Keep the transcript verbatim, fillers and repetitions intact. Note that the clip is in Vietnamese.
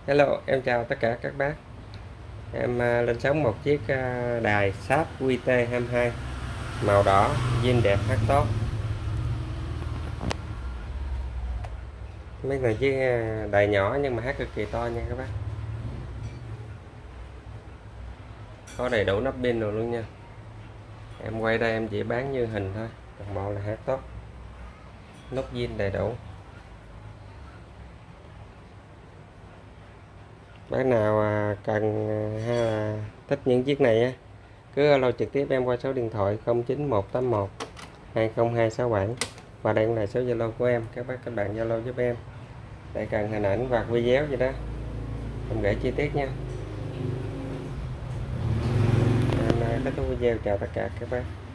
Hello, em chào tất cả các bác. Em à, lên sóng một chiếc à, đài Sharp Q T hai mươi hai màu đỏ, zin đẹp, hát tốt. Mấy này chiếc à, đài nhỏ nhưng mà hát cực kỳ to nha các bác. Có đầy đủ nắp pin rồi luôn nha. Em quay đây em chỉ bán như hình thôi, toàn bộ là hát tốt. Nút zin đầy đủ. Bác nào à, cần à, hay là thích những chiếc này á, cứ alo trực tiếp em qua số điện thoại không chín một tám một hai không hai sáu bảy, và đây cũng là số Zalo của em. Các bác các bạn Zalo giúp em để cần hình ảnh hoặc video gì đó em gửi chi tiết nha. Em kết thúc video, chào tất cả các bác.